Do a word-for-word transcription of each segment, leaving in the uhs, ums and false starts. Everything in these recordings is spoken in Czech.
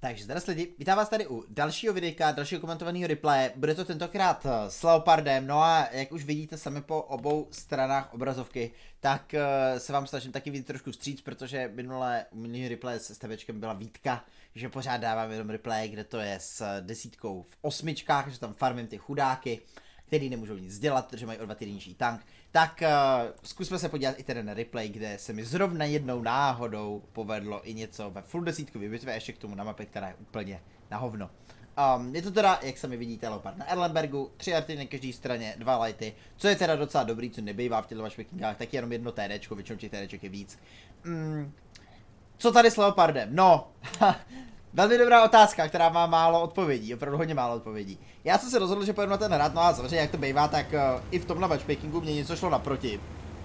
Takže zde lidi, vítám vás tady u dalšího videa, dalšího komentovaného replaye. Bude to tentokrát s Leopardem, no a jak už vidíte sami po obou stranách obrazovky, tak uh, se vám snažím taky vidět trošku vstříc, protože minulé u minulého replaye s STVčkem byla výtka, že pořád dávám jenom replay, kde to je s desítkou v osmičkách, že tam farmím ty chudáky, který nemůžou nic dělat, protože mají o dva týdny nižší tank. Tak uh, zkusme se podívat i tedy na replay, kde se mi zrovna jednou náhodou povedlo i něco ve full desítkový bitvě, ještě k tomu na mapě, která je úplně na hovno. Um, je to teda, jak sami vidíte, Leopard na Erlenbergu, tři arty na každé straně, dva lighty, co je teda docela dobrý, co nebývá v těchto matchmakingách, tak jenom jedno TDčko, většinou těch TDček je víc. Mm, co tady s Leopardem? No, velmi dobrá otázka, která má málo odpovědí, opravdu hodně málo odpovědí. Já jsem se rozhodl, že pojedu na ten hrad, no a samozřejmě jak to bývá, tak uh, i v tomhle matchmakingu mě něco šlo naproti.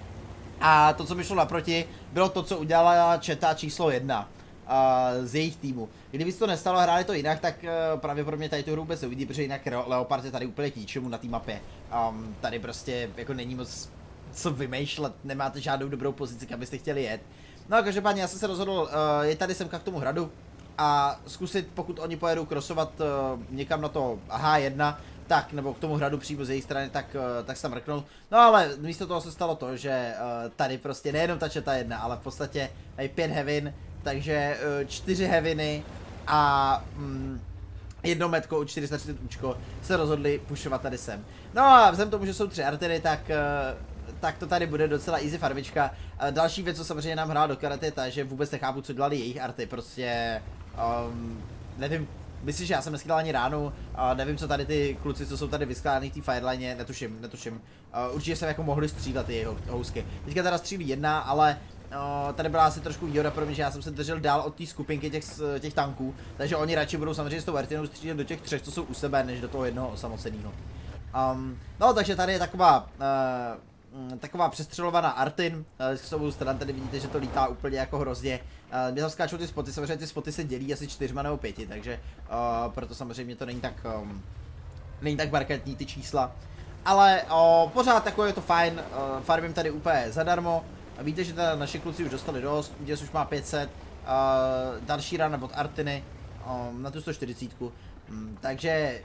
A to, co mi šlo naproti, bylo to, co udělala četa číslo jedna uh, z jejich týmu. Kdyby se to nestalo, hráli to jinak, tak uh, pravděpodobně tady tu hru vůbec neuvidí, protože jinak Leopard je tady úplně k ničemu na té mapě. Um, tady prostě jako není moc co vymýšlet, nemáte žádnou dobrou pozici, kam byste chtěli jet. No a každopádně já jsem se rozhodl uh, jet tady semka k tomu hradu a zkusit, pokud oni pojedou krosovat uh, někam na to H jedna, tak, nebo k tomu hradu přímo z jejich strany, tak, uh, tak se tam mrknou. No ale místo toho se stalo to, že uh, tady prostě nejenom ta četa jedna, ale v podstatě mají pět heavin, takže uh, čtyři heaviny a um, jedno metko u čtyři sta třicet účko se rozhodli pušovat tady sem. No a vzhledem tomu, že jsou tři artery, tak uh, tak to tady bude docela easy farmička. Další věc, co samozřejmě nám hrála do karate, je ta, že vůbec nechápu, co dělali jejich arty, prostě um, nevím, myslím, že já jsem neschydal ani ránu, a nevím, co tady ty kluci, co jsou tady vyskládaný v té fireline, netuším, netuším. Uh, určitě jsem jako mohli střílet ty jeho housky. Teďka teda střílí jedna, ale uh, tady byla asi trošku výhoda pro mě, že já jsem se držel dál od té skupinky těch, těch tanků, takže oni radši budou samozřejmě s tou Ertinou střílet do těch třech, co jsou u sebe, než do toho jednoho osamoceného. Um, no, takže tady je taková uh, taková přestřelovaná Artin, s obou stran tady vidíte, že to lítá úplně jako hrozně. Mě tam skáčou ty spoty, samozřejmě ty spoty se dělí asi čtyřma nebo pěti, takže uh, proto samozřejmě to není tak, um, není tak markantní ty čísla. Ale uh, pořád takové je to fajn, uh, farmím tady úplně zadarmo. Víte, že teda naši kluci už dostali dost, Uděs už má pět set, uh, další rána od Artiny um, na tu sto čtyřicet, um, takže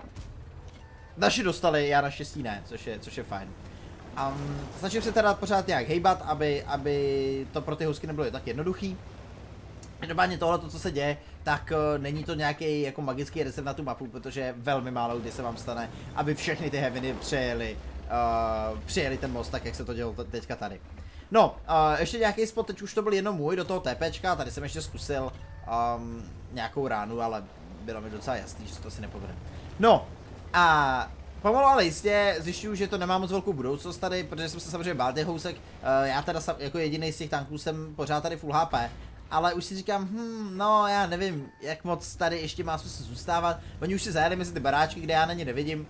naši dostali, já naštěstí ne, což je, což je fajn. Um, snažím se teda pořád nějak hejbat, aby, aby to pro ty housky nebylo tak jednoduchý. Každopádně tohle, co se děje, tak uh, není to nějaký jako magický reset na tu mapu, protože velmi málo kdy se vám stane, aby všechny ty heaviny přejeli, uh, přejeli ten most, tak jak se to dělo teďka tady. No, uh, ještě nějaký spot, teď už to byl jenom můj do toho TPčka, tady jsem ještě zkusil um, nějakou ránu, ale bylo mi docela jasný, že se to asi nepovede. No, a pomalu ale jistě zjišťuju, že to nemá moc velkou budoucnost tady, protože jsem se samozřejmě bál těch housek. Uh, já teda jako jediný z těch tanků jsem pořád tady full H P, ale už si říkám, hm, no já nevím, jak moc tady ještě má smysl zůstávat. Oni už si zajeli mezi ty baráčky, kde já na ně nevidím.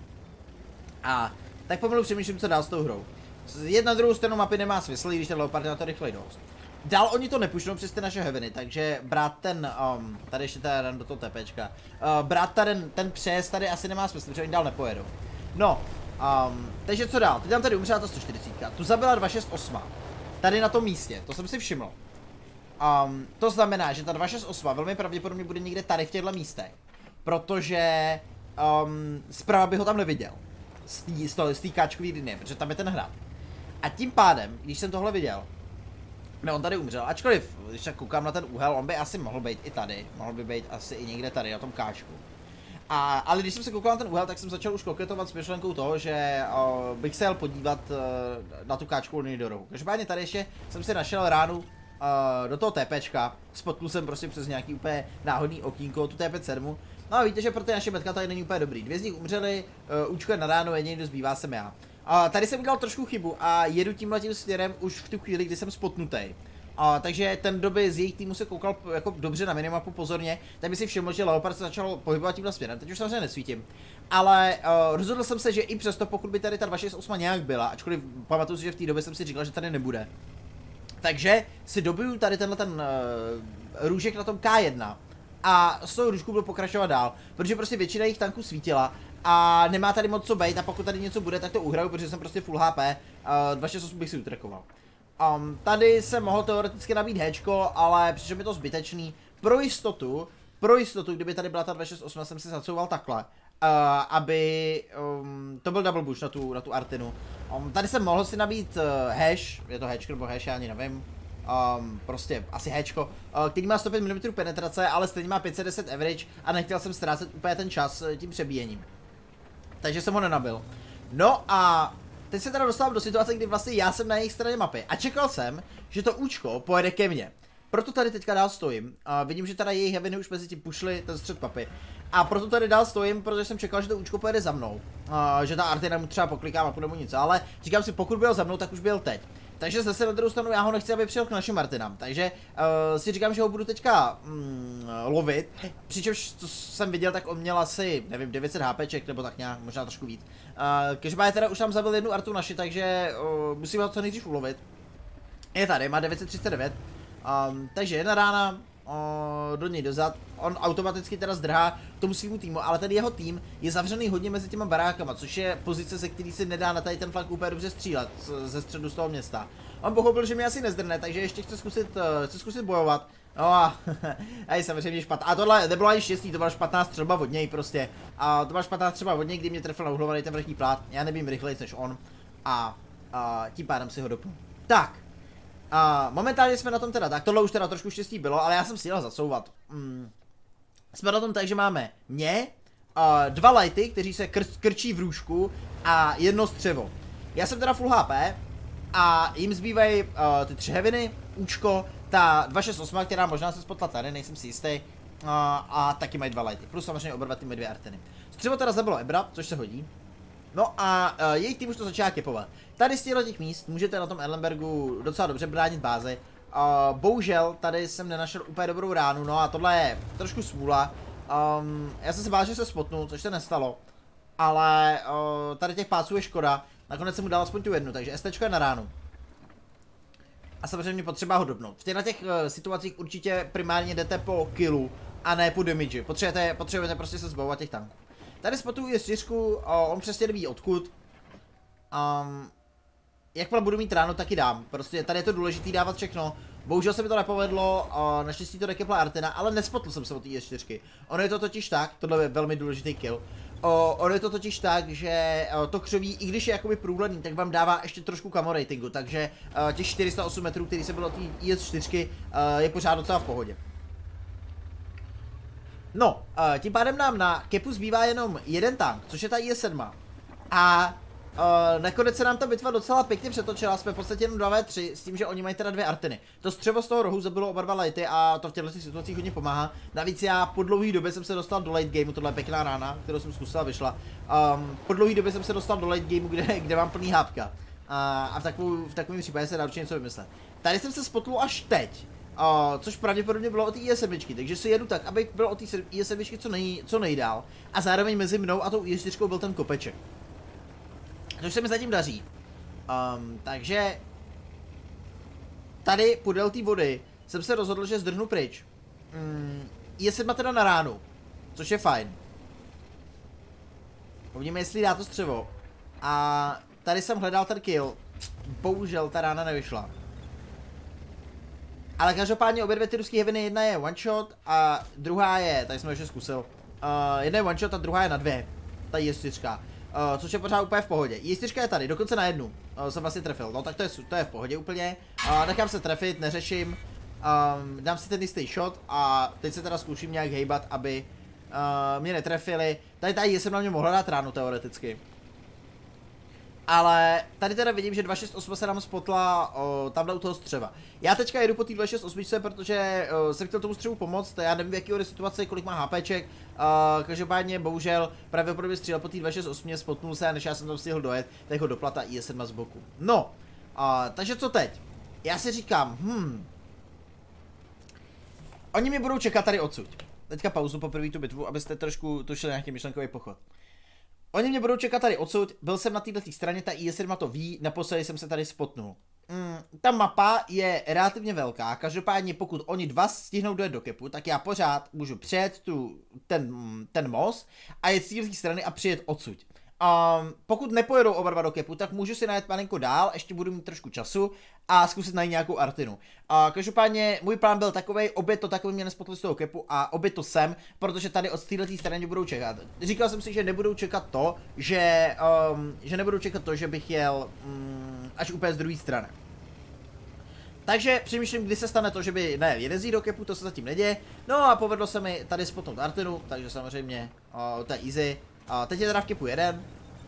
A tak pomalu přemýšlím, co dál s tou hrou. Jedna druhou stranu mapy nemá smysl, když ten Leopard na to rychleji dost. Dál oni to nepušnou přes ty naše heaviny, takže brát ten, um, tady ještě teda ran do toho TPčka, uh, brát ten, ten přejezd tady asi nemá smysl, protože oni dál nepojedou. No, um, takže co dál? Teď tam tady umřela ta sto čtyřicet, tu zabila dva šest osm, tady na tom místě, to jsem si všiml. Um, to znamená, že ta dva šest osm velmi pravděpodobně bude někde tady v těchto místech, protože um, zprava by ho tam neviděl, z té káčkový linie, protože tam je ten hrad. A tím pádem, když jsem tohle viděl, no on tady umřel, ačkoliv, když tak koukám na ten úhel, on by asi mohl být i tady, mohl by být asi i někde tady na tom káčku. A, ale když jsem se koukal na ten úhel, tak jsem začal už koketovat s myšlenkou toho, že o, bych se jel podívat uh, na tu káčku do rohu. Každopádně tady ještě jsem si našel ránu uh, do toho TPčka, spotknul jsem prostě přes nějaký úplně náhodný okýnko, tu T P sedm. No a víte, že pro ty naše metka tady není úplně dobrý. Dvě z nich umřeli, uh, účko je na ránu, jediný, kdo zbývá, jsem já. Uh, tady jsem udělal trošku chybu a jedu tímhletím směrem už v tu chvíli, kdy jsem spotnutý. Uh, takže ten doby z jejich týmu se koukal jako dobře na minimapu pozorně, tak by si všiml, že Leopard se začal pohybovat tímhle směrem, teď už samozřejmě nesvítím. Ale uh, rozhodl jsem se, že i přesto, pokud by tady ta dva šest osm nějak byla, ačkoliv pamatuju si, že v té době jsem si říkal, že tady nebude. Takže si dobiju tady tenhle ten uh, růžek na tom K jedna a s tou růžkou budu pokračovat dál, protože prostě většina jejich tanků svítila a nemá tady moc co bejt a pokud tady něco bude, tak to uhraju, protože jsem prostě full H P, uh, dva šest osm bych si utrekoval. Um, tady jsem mohl teoreticky nabít Hčko, ale přišlo mi to zbytečný. Pro jistotu pro jistotu, kdyby tady byla ta dva šest osm, jsem si zacouval takhle. Uh, aby um, to byl double bush na tu, na tu Artinu. Um, tady jsem mohl si nabít uh, hash, je to hash nebo hash, já ani nevím. Um, prostě asi hatchko, uh, který má sto pět milimetrů penetrace, ale stejně má pět set deset average a nechtěl jsem ztrácet úplně ten čas uh, tím přebíjením. Takže jsem ho nenabil. No a teď se teda dostávám do situace, kdy vlastně já jsem na jejich straně mapy a čekal jsem, že to účko pojede ke mně. Proto tady teďka dál stojím. A vidím, že teda jejich heaveny už mezi tím pušli ten střed mapy. A proto tady dál stojím, protože jsem čekal, že to účko pojede za mnou. A že ta Artina mu třeba pokliká mapu nebo nic, ale říkám si, pokud byl za mnou, tak už byl teď. Takže zase na druhou stranu já ho nechci, aby přijel k našim Martinám, takže uh, si říkám, že ho budu teďka mm, lovit, přičemž co jsem viděl, tak on měl asi, nevím, devět set HPček nebo tak nějak, možná trošku víc. Uh, Každopádně teda už tam zabil jednu artu naši, takže uh, musíme ho co nejdřív ulovit. Je tady, má devět set třicet devět, um, takže jedna rána, O, do něj dozad, on automaticky teda zdrhá tomu svýmu týmu, ale ten jeho tým je zavřený hodně mezi těma barákama, což je pozice, ze který si nedá na tady ten flank úplně dobře střílet ze středu z toho města. On pochopil, že mě asi nezdrne, takže ještě chce zkusit, uh, chce zkusit bojovat. No a, a je samozřejmě špatná. A tohle nebylo ani štěstí, to byla špatná střelba od něj prostě. A to byla špatná střelba od něj, kdy mě trefil na uhlovaný ten vrchní plát. Já nebým rychleji než on. A, a tím pádem si ho dopnu. Tak. A momentálně jsme na tom teda tak, tohle už teda trošku štěstí bylo, ale já jsem si jel zacouvat. Mm. Jsme na tom tak, že máme mě, uh, dva lighty, kteří se kr krčí v růžku a jedno střevo. Já jsem teda full H P a jim zbývají uh, ty tři heaveny, účko, ta dva šest osm, která možná se spotla tady, nejsem si jistý, uh, a taky mají dva lighty, plus samozřejmě oba dva ty dvě Artiny. Střevo teda zabilo Ebra, což se hodí. No a uh, jejich tým už to začíná kepovat. Tady z těch míst můžete na tom Erlenbergu docela dobře bránit bázi. Uh, bohužel tady jsem nenašel úplně dobrou ránu, no a tohle je trošku smůla. Um, já jsem se bál, že se spotnu, což se nestalo. Ale uh, tady těch páců je škoda. Nakonec jsem mu dal aspoň tu jednu, takže STčko je na ránu. A samozřejmě potřeba ho dopnout. V těchto těch uh, situacích určitě primárně jdete po killu a ne po damage. Potřebujete, potřebujete prostě se zbavovat těch tanků. Tady spotuju je čtyřku, uh, on přesně neví odkud. Um, Jakmile budu mít ráno, taky dám. Prostě tady je to důležité dávat všechno. Bohužel se mi to nepovedlo, uh, naštěstí to dekepla Artina, ale nespotl jsem se od té E čtyři. Ono je to totiž tak, tohle je velmi důležitý kill. Uh, ono je to totiž tak, že uh, to křoví, i když je jakoby průhledný, tak vám dává ještě trošku camo ratingu, takže uh, těch čtyři sta osm metrů, který se bylo od té E čtyři, uh, je pořád docela v pohodě. No, uh, tím pádem nám na kepu zbývá jenom jeden tank, což je ta E sedm. A Uh, nakonec se nám ta bitva docela pěkně přetočila, jsme v podstatě jenom dva vé tři s tím, že oni mají teda dvě Artiny. To střevo z toho rohu zabilo oba dva lighty a to v těchto situacích hodně pomáhá. Navíc já po dlouhé době jsem se dostal do late gameu, tohle je pěkná rána, kterou jsem zkusila, vyšla. Um, po dlouhé době jsem se dostal do late gameu, kde, kde mám plný hápka. Uh, a v, takovou, v takovém případě se dá určitě něco vymyslet. Tady jsem se spotnul až teď. Uh, což pravděpodobně bylo od té E sedm, takže si jedu tak, aby bylo od té E sedm co, nej, co nejdál. A zároveň mezi mnou a tou E čtyři byl ten kopeček. Což se mi zatím daří. Um, takže tady podél té vody jsem se rozhodl, že zdrhnu pryč. Um, E sedm teda na ránu, což je fajn. Uvidíme, jestli dá to střevo. A tady jsem hledal ten kill. Bohužel ta rána nevyšla. Ale každopádně obě dvě ty ruský heaveny, jedna je one shot a druhá je, tady jsem to ještě zkusil. Uh, jedna je one shot a druhá je na dvě. Ta E čtyři. Uh, což je pořád úplně v pohodě. E čtyři je tady, dokonce na jednu uh, jsem vlastně trefil, no tak to je, to je v pohodě úplně. Uh, nechám se trefit, neřeším, um, dám si ten jistý shot a teď se teda zkouším nějak hejbat, aby uh, mě netrefili. Tady tady jsem na mě mohl dát ránu teoreticky. Ale tady teda vidím, že dva šest osm se nám spotla o, tamhle u toho střeva. Já teďka jedu po té dva šest osm, protože o, jsem chtěl tomu střevu pomoct, já nevím v jakého situace, kolik má HPček, uh, každopádně bohužel pravděpodobně střílel po té dva šest osm, spotnul se a než já jsem tam stihl dojet, tak ho doplata E sedm z boku. No, uh, takže co teď? Já si říkám, hm, oni mě budou čekat tady odsud. Teďka pauzu po první tu bitvu, abyste trošku tušili nějaký myšlenkový pochod. Oni mě budou čekat tady odsud, byl jsem na této straně, ta E sedm to ví, naposledy jsem se tady spotnul. Mm, ta mapa je relativně velká, každopádně pokud oni dva stihnou dojet do kepu, tak já pořád můžu přejet tu, ten, ten most a jet z té strany a přijet odsud. Um, pokud nepojedou oba dva do kepu, tak můžu si najet malinko dál, ještě budu mít trošku času a zkusit najít nějakou Artinu. Uh, každopádně můj plán byl takovej, obě to takový mě nespotli z toho kepu a obě to sem, protože tady od této strany budou čekat. Říkal jsem si, že nebudou čekat to, že, um, že nebudou čekat to, že bych jel um, až úplně z druhé strany. Takže přemýšlím, kdy se stane to, že by ne, jeden do kepu, to se zatím neděje. No a povedlo se mi tady spotnout Artinu, takže samozřejmě uh, to je easy. Uh, teď je teda v kepu jeden.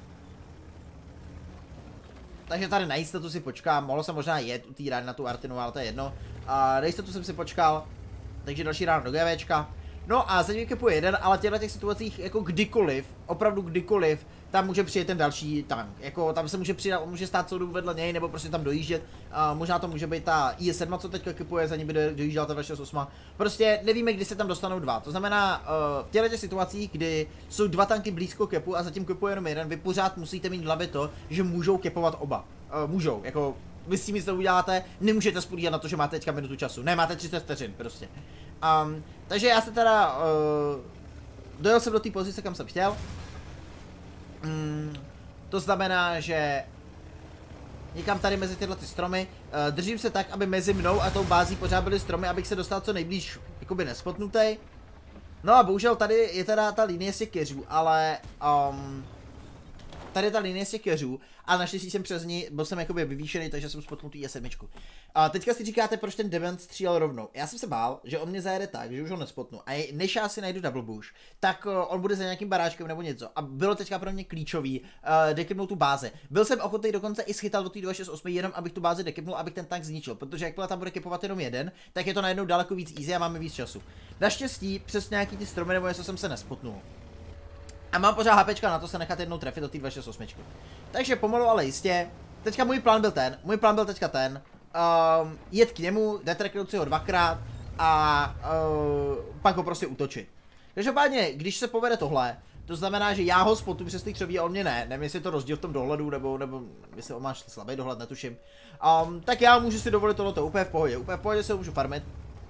Takže tady na jistotu si počkám, mohl jsem možná jet u té rány na tu Artinu, ale to je jedno. Uh, na jistotu jsem si počkal, takže další ráno do GVčka. No a zatím kepu jeden, ale v těchto těch situacích jako kdykoliv, opravdu kdykoliv, tam může přijet ten další tank. Jako tam se může přidat, může stát celou dobu vedle něj, nebo prostě tam dojíždět. Uh, možná to může být ta I S sedm, co teďka kepuje, za ní by dojížděl ta šedesát osm. Prostě nevíme, kdy se tam dostanou dva. To znamená, uh, v těchto těch situacích, kdy jsou dva tanky blízko kepu a zatím kepuje jenom jeden, vy pořád musíte mít v hlavě to, že můžou kepovat oba. Uh, můžou, jako vy s tím nic neuděláte, nemůžete spolíhat na to, že máte teďka minutu času. Ne, máte třicet vteřin prostě. Um, takže já se teda uh, dojel jsem do té pozice, kam jsem chtěl. Mm, to znamená, že někam tady mezi tyhle ty stromy uh, držím se tak, aby mezi mnou a tou bází pořád byly stromy, abych se dostal co nejblíž jakoby nespotnutej. No a bohužel tady je teda ta linie z těch keřů, ale um, tady je ta linie z těch keřů, ale naštěstí jsem přes ní, byl jsem jakoby vyvýšený, takže jsem spotnul tu I S sedm. A teďka si říkáte, proč ten Dement střílel rovnou. Já jsem se bál, že on mě zajede tak, že už ho nespotnu. A než já si najdu double bush, tak uh, on bude za nějakým baráčkem nebo něco. A bylo teďka pro mě klíčový uh, dekipnout tu bázi. Byl jsem ochotný dokonce i schytal do té dvě šest osm, jenom abych tu bázi dekipnul, abych ten tank zničil. Protože jakmile tam bude kipovat jenom jeden, tak je to najednou daleko víc easy a máme víc času. Naštěstí přes nějaký ty stromy nebo něco jsem se nespotnul. A mám pořád HPčka na to se nechat jednou trefit do té dvě šest osm. Takže pomalu, ale jistě. Teďka můj plán byl ten, můj plán byl teďka ten. Um, jet k němu, detracknout si ho dvakrát a uh, pak ho prostě útočit. Každopádně, když se povede tohle, to znamená, že já ho spotu přes ty křoví a on mě ne. Nevím, jestli je to rozdíl v tom dohledu, nebo, nebo jestli on má slabý dohled, netuším. Um, tak já můžu si dovolit tohleto úplně v pohodě, úplně v pohodě se ho můžu farmit.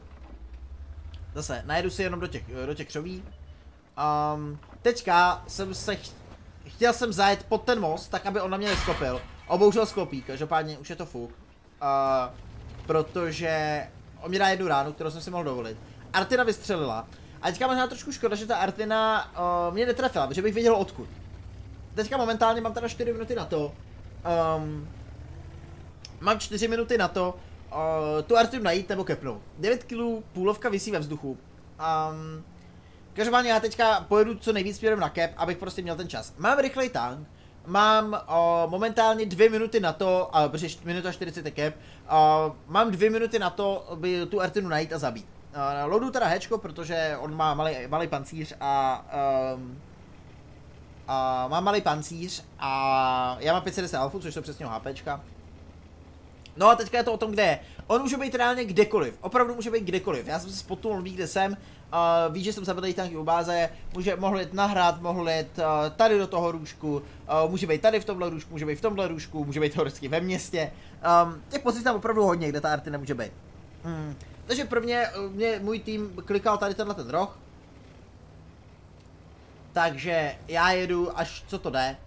Zase, najedu si jenom do těch, do těch křoví. Um, teďka jsem se ch chtěl jsem zajet pod ten most, tak aby on na mě neskopil. Obouřel skopí, každopádně už je to fuk. Uh, protože on mě dá jednu ránu, kterou jsem si mohl dovolit. Artina vystřelila. A teďka možná trošku škoda, že ta Artina uh, mě netrefila, protože bych věděl odkud. Teďka momentálně mám teda čtyři minuty na to. Um, mám čtyři minuty na to uh, tu Artinu najít nebo kepnout. devět kilů, půlovka visí ve vzduchu. Um, Každopádně já teďka pojedu co nejvíc směrem na cap, abych prostě měl ten čas. Mám rychlej tank, mám o, momentálně dvě minuty na to, a, protože minuta čtyřicet je cap, o, mám dvě minuty na to, aby tu Artinu najít a zabít. O, loadu teda hečko, protože on má malý, malý pancíř a, um, a má malý pancíř a já mám pět set deset alfu, což jsou přesně HPčka. No a teďka je to o tom, kde je. On může být reálně kdekoliv, opravdu může být kdekoliv. Já jsem se spotnul, ví, kde jsem, uh, ví, že jsem zabil tanky u báze, může, mohl jít na hrad, mohl jít uh, tady do toho růžku, uh, může být tady v tomhle růžku, může být v tomhle růžku, může být teoreticky ve městě. Um, těch pozic tam opravdu hodně, kde ta Artina může být. Hmm. Takže prvně mě můj tým klikal tady tenhle ten roh. Takže já jedu, až co to jde.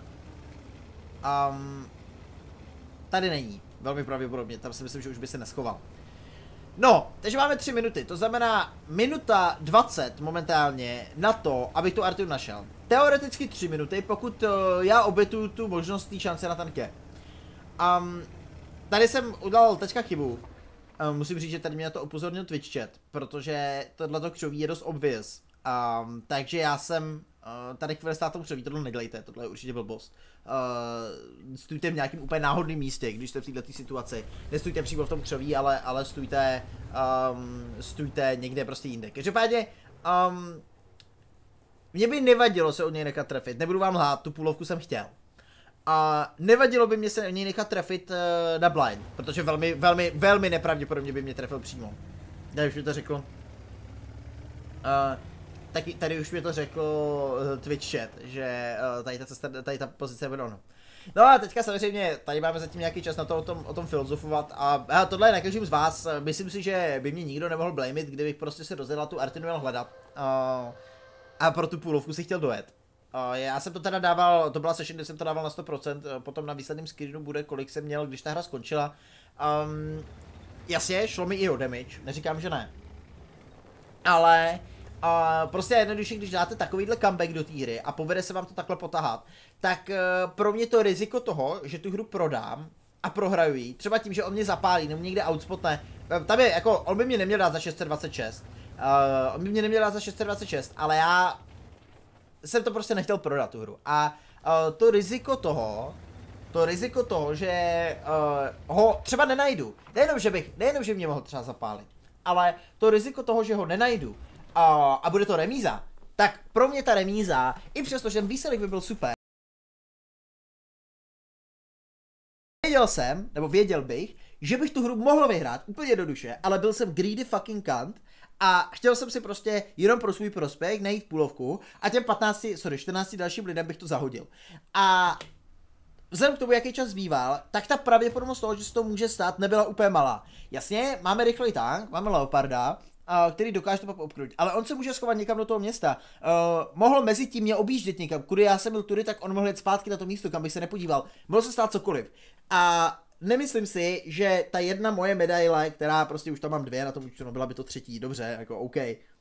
Um, tady není. Velmi pravděpodobně, tam si myslím, že už by se neschoval. No, takže máme tři minuty, to znamená minuta dvacet momentálně na to, abych tu Artinu našel. Teoreticky tři minuty, pokud uh, já obětuju tu možnost té šance na ten cap. Um, tady jsem udělal teďka chybu. Um, musím říct, že tady mě na to upozornil Twitch chat, protože tohleto křoví je dost obvious. Um, takže já jsem uh, tady chvíli stát tomu křoví, tohle nedělejte, tohle je určitě blbost. Uh, stůjte v nějakém úplně náhodném místě, když jste v této situaci. Nestůjte přímo v tom křoví, ale, ale stůjte, um, stůjte někde prostě jinde. Každopádně, um, mě by nevadilo se od něj nechat trefit, nebudu vám lhát, tu půlovku jsem chtěl. A nevadilo by mě se od něj nechat trefit uh, na blind, protože velmi, velmi, velmi nepravděpodobně by mě trefil přímo. Já už mi to řekl. Uh, Taky tady už mi to řekl Twitch chat, že uh, tady ta cesta, tady ta pozice bude ono. No a teďka samozřejmě, tady máme zatím nějaký čas na to o tom, o tom filozofovat a, a tohle je na každém z vás, myslím si, že by mě nikdo nemohl blamit, kdybych prostě se rozjedla tu Artinu měl hledat uh, a pro tu půlovku si chtěl dojet. Uh, já jsem to teda dával, to byla session, kde jsem to dával na sto procent, potom na výsledném screenu bude, kolik jsem měl, když ta hra skončila. Um, jasně, šlo mi i o damage, neříkám, že ne. Ale uh, prostě jednoduše, když dáte takovýhle comeback do té hry a povede se vám to takhle potahat, tak uh, pro mě to riziko toho, že tu hru prodám a prohraju ji, třeba tím, že on mě zapálí nebo někde outspotne, tam je jako, on by mě neměl dát za šest set dvacet šest, uh, on by mě neměl dát za šest set dvacet šest, ale já jsem to prostě nechtěl prodat tu hru a uh, to riziko toho, to riziko toho, že uh, ho třeba nenajdu, nejenom, že bych, nejenom, že mě mohl třeba zapálit, ale to riziko toho, že ho nenajdu uh, a bude to remíza, tak pro mě ta remíza, i přesto, že ten výsledek by byl super, věděl jsem, nebo věděl bych, že bych tu hru mohl vyhrát úplně do duše, ale byl jsem greedy fucking cunt a chtěl jsem si prostě jenom pro svůj prospěch najít půlovku a těm patnácti, sorry, čtrnácti dalším lidem bych to zahodil. A vzhledem k tomu, jaký čas zbýval, tak ta pravděpodobnost toho, že se to může stát, nebyla úplně malá. Jasně, máme rychlý tank, máme Leoparda, uh, který dokáže to obkrutit, ale on se může schovat někam do toho města. Uh, mohl mezi tím mě objíždět někam, kudy já jsem byl tudy, tak on mohl jít zpátky na to místo, kam bych se nepodíval. Mohlo se stát cokoliv. A nemyslím si, že ta jedna moje medaile, která prostě už tam mám dvě na tom účtu, no byla by to třetí, dobře, jako OK.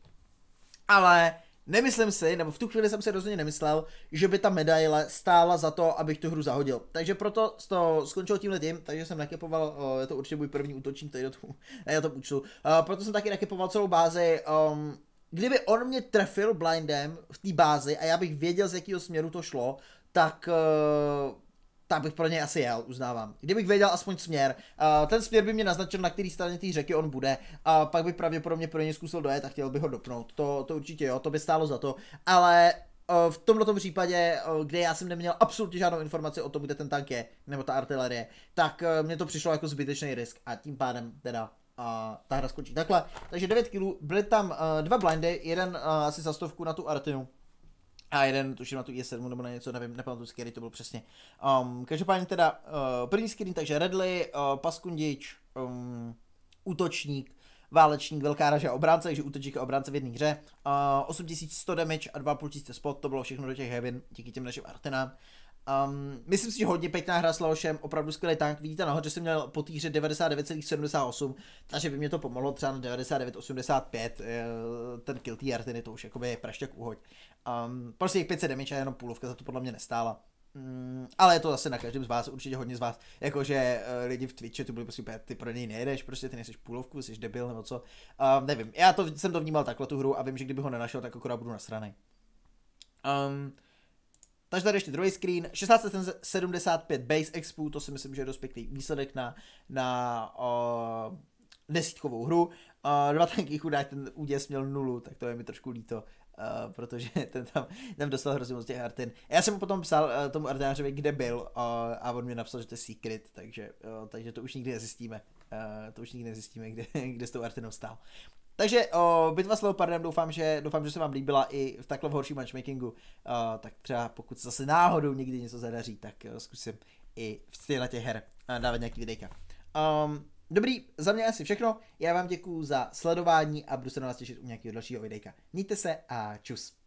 Ale nemyslím si, nebo v tu chvíli jsem si rozhodně nemyslel, že by ta medaile stála za to, abych tu hru zahodil. Takže proto to skončilo tímhle tím, takže jsem nakepoval, je to určitě můj první útočník tady do tomu, na tom účtu. Proto jsem taky nakepoval celou bázi. Um, kdyby on mě trefil blindem v té bázi a já bych věděl, z jakého směru to šlo, tak... Uh, tak bych pro něj asi jel, uznávám. Kdybych věděl aspoň směr, uh, ten směr by mě naznačil, na který straně té řeky on bude, a uh, pak bych pravděpodobně pro něj zkusil dojet a chtěl bych ho dopnout. To, to určitě jo, to by stálo za to, ale uh, v tomto případě, uh, kde já jsem neměl absolutně žádnou informaci o tom, kde ten tank je, nebo ta artilerie, tak uh, mně to přišlo jako zbytečný risk a tím pádem teda uh, ta hra skončí takhle. Takže devět kilů, byly tam uh, dva blindy, jeden uh, asi za stovku na tu Artinu. A jeden, tuším na tu I S sedm nebo na něco, nevím, nepamatuji, z který to byl přesně. Um, každopádně teda uh, první screen, takže Redley, uh, Paskundič, um, útočník, válečník, velká raža, obránce, takže útočník a obránce v jedné hře. Uh, osm tisíc sto damage a dva a půl tisíce spot, to bylo všechno do těch heaven, díky těm našim Artenám. Um, myslím si, že hodně pěkná hra s Leošem, opravdu skvělý tank. Vidíte nahoře, že jsem měl po týře devadesát devět celá sedmdesát osm, takže by mě to pomohlo třeba na devadesát devět celá osmdesát pět, ten kill té Artiny, to už jakoby je prašťák uhoď. Um, prostě jich pět set damage a jenom půlovka za to podle mě nestála. Um, ale je to zase na každém z vás, určitě hodně z vás, jakože uh, lidi v Twitchi to byli prostě, ty pro něj nejedeš, prostě ty nejseš půlovku, jsi debil nebo co. Um, nevím, já to, jsem to vnímal takhle tu hru a vím, že kdyby ho nenašel, tak akorát budu nasranej. Um, Takže tady ještě druhý screen, šestnáct set sedmdesát pět base expu, to si myslím, že je dost pěkný výsledek na, na uh, desítkovou hru. Uh, dva tanky chudák, ten úděs měl nulu, tak to je mi trošku líto, uh, protože ten tam, tam dostal hrozně moc těch Artin. Já jsem mu potom psal uh, tomu Artinářovi, kde byl, uh, a on mi napsal, že to je secret, takže, uh, takže to už nikdy nezjistíme. Uh, to už nikdy nezjistíme, kde, kde s tou Artinou stál. Takže o, bitva s Leopardem, doufám, že, doufám, že se vám líbila i v takhle v horším matchmakingu. Uh, tak třeba pokud se zase náhodou někdy něco zadaří, tak uh, zkusím i v stejle těch her uh, dávat nějaký videjka. Um, dobrý, za mě asi všechno. Já vám děkuju za sledování a budu se na vás těšit u nějakého dalšího videjka. Mějte se a čus.